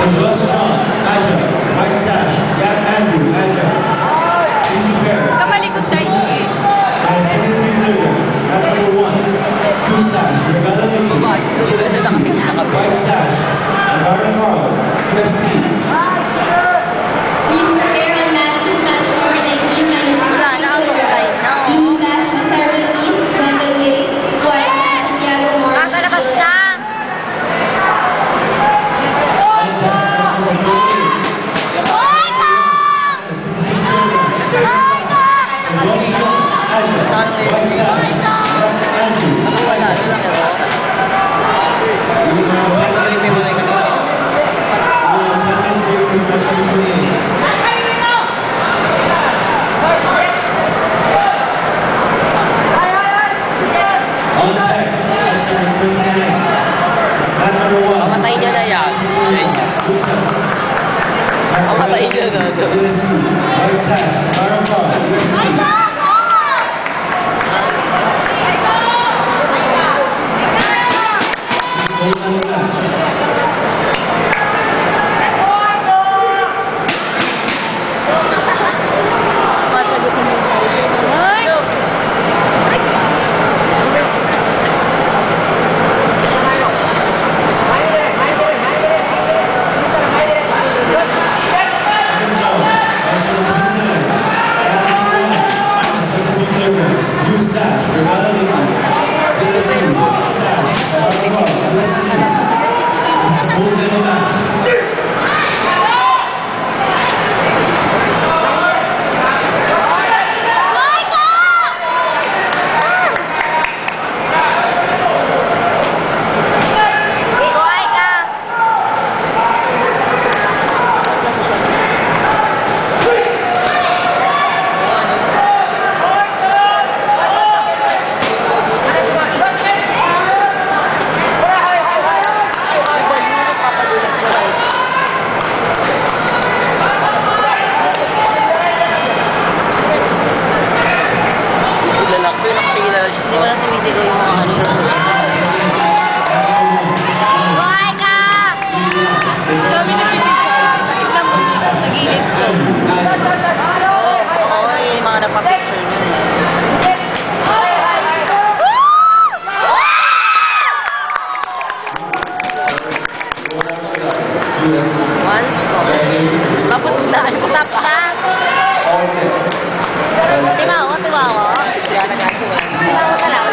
Kamalikod tayo eh. Pamatay niya na yan. Pamatay niya na. Hindi ko lang tumitigaw yung mga ano. Buhay ka! Dami na pipicture. Nakita mo nag-iinit ko. Oo, yung mga napapicture nyo eh. One, mapuntaan ko tap ka. Timawa, timawa. Kaya nag-atuwa. Timawa ka lang.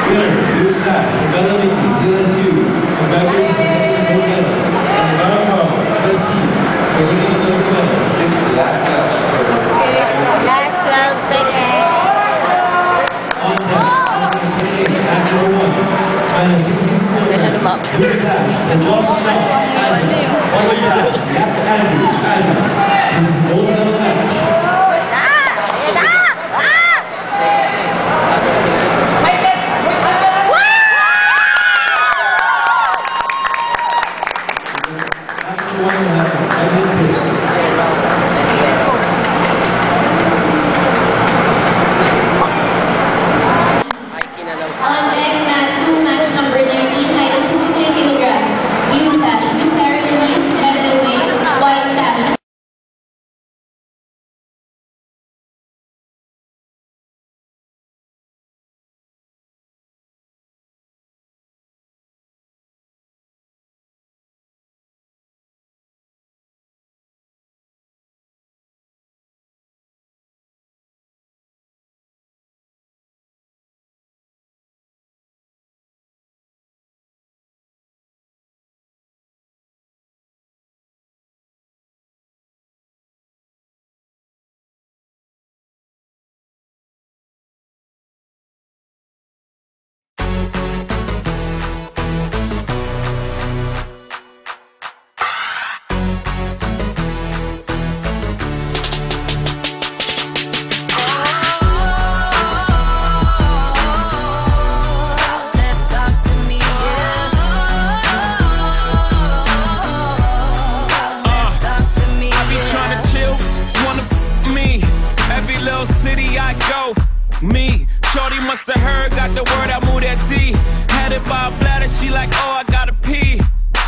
Shorty must have heard, got the word, I moved that D. Had it by a bladder, she like, oh, I gotta pee.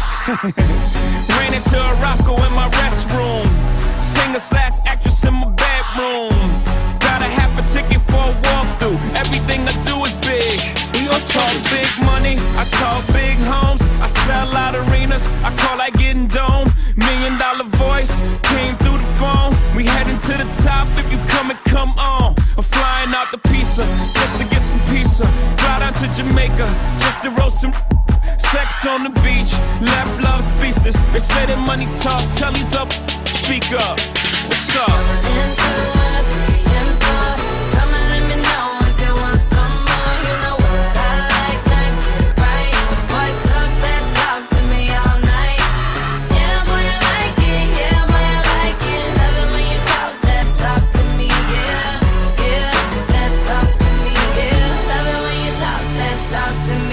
Ran into a rocko in my restroom. Singer/actress in my bedroom. Got a half a ticket for a walkthrough. Everything I do is big. We all talk big money, I talk big homes. I sell out arenas, I call like getting dome. $1 million voice, came through the phone. We heading to the top, if you come on. I'm flying out the pizza, just to get some pizza. Fly down to Jamaica, just to roast some sex on the beach. Left love speechless, they say that money talk, tell he's up, speak up. What's up? Talk to me.